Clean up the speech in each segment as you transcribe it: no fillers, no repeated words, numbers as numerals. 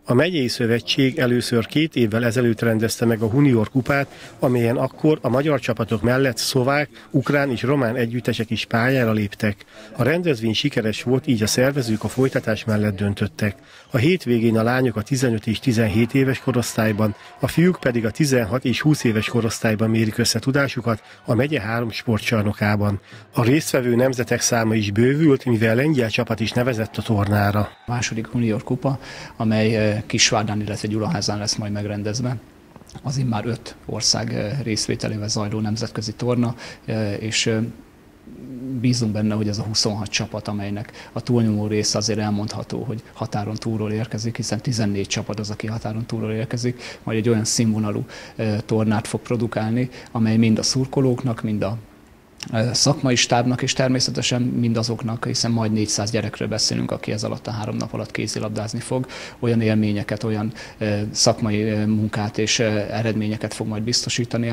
A megyei szövetség először 2 évvel ezelőtt rendezte meg a Junior kupát, amelyen akkor a magyar csapatok mellett szlovák, ukrán és román együttesek is pályára léptek. A rendezvény sikeres volt, így a szervezők a folytatás mellett döntöttek. A hétvégén a lányok a 15 és 17 éves korosztályban, a fiúk pedig a 16 és 20 éves korosztályban mérik össze tudásukat a megye 3 sportcsarnokában. A résztvevő nemzetek száma is bővült, mivel lengyel csapat is nevezett a tornára. A második Junior kupa, amely Kisvárdán, illetve Gyulaházán lesz majd megrendezve. Az immár 5 ország részvételével zajló nemzetközi torna, és bízunk benne, hogy ez a 26 csapat, amelynek a túlnyomó része azért elmondható, hogy határon túlról érkezik, hiszen 14 csapat az, aki határon túlról érkezik, majd egy olyan színvonalú tornát fog produkálni, amely mind a szurkolóknak, mind a szakmai stábnak, és természetesen mindazoknak, hiszen majd 400 gyerekről beszélünk, aki ez alatt a 3 nap alatt kézilabdázni fog, olyan élményeket, olyan szakmai munkát és eredményeket fog majd biztosítani,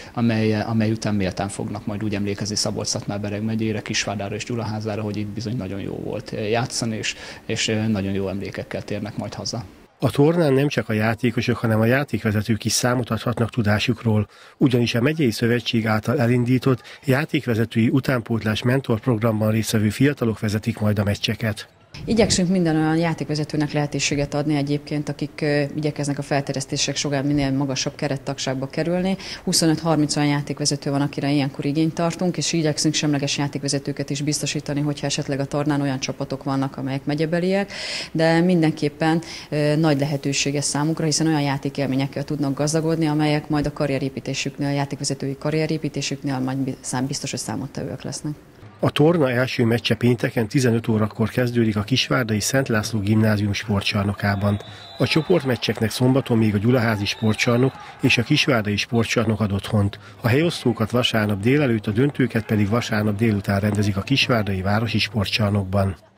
amely után méltán fognak majd úgy emlékezni Szabolcs-Szatmár-Bereg megyére, Kisvárdára és Gyulaházára, hogy itt bizony nagyon jó volt játszani, és nagyon jó emlékekkel térnek majd haza. A tornán nem csak a játékosok, hanem a játékvezetők is számot adhatnak tudásukról, ugyanis a megyei szövetség által elindított játékvezetői utánpótlás mentorprogramban résztvevő fiatalok vezetik majd a meccseket. Igyekszünk minden olyan játékvezetőnek lehetőséget adni egyébként, akik igyekeznek a felterjesztések során minél magasabb kerettagságba kerülni. 25-30 olyan játékvezető van, akire ilyenkor igényt tartunk, és igyekszünk semleges játékvezetőket is biztosítani, hogyha esetleg a tornán olyan csapatok vannak, amelyek megyebeliek, de mindenképpen nagy lehetőséges számukra, hiszen olyan játékélményekkel tudnak gazdagodni, amelyek majd a karrierépítésüknél, a játékvezetői karrierépítésüknél majd biztos, hogy számottevőek lesznek. A torna első meccse pénteken 15 órakor kezdődik a kisvárdai Szent László Gimnázium sportcsarnokában. A csoportmeccseknek szombaton még a Gyulaházi sportcsarnok és a kisvárdai sportcsarnok ad otthont. A helyosztókat vasárnap délelőtt, a döntőket pedig vasárnap délután rendezik a kisvárdai városi sportcsarnokban.